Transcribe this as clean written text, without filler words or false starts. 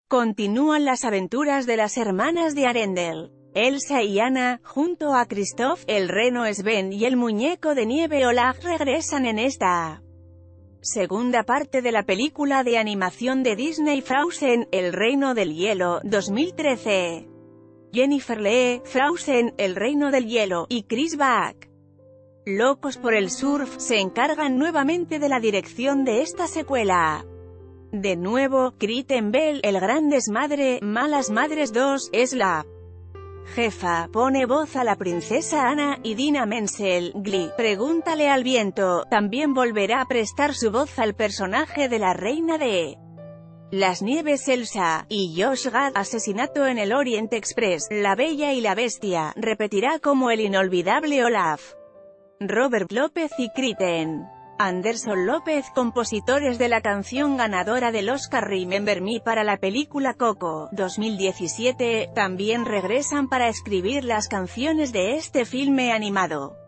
Continúan las aventuras de las hermanas de Arendelle, Elsa y Anna, junto a Kristoff, el reno Sven y el muñeco de nieve Olaf regresan en esta segunda parte de la película de animación de Disney Frozen, El Reino del Hielo, 2013. Jennifer Lee, Frozen, El Reino del Hielo, y Chris Buck, Locos por el Surf, se encargan nuevamente de la dirección de esta secuela. De nuevo, Kristen Bell, El Gran Desmadre, Malas Madres 2, es la jefa, pone voz a la princesa Anna, y Idina Menzel, Glee, Pregúntale al viento, también volverá a prestar su voz al personaje de la reina de las nieves Elsa, y Josh Gad, Asesinato en el Orient Express, La Bella y la Bestia, repetirá como el inolvidable Olaf. Robert López y Kristen Anderson López, compositores de la canción ganadora del Oscar Remember Me para la película Coco, 2017, también regresan para escribir las canciones de este filme animado.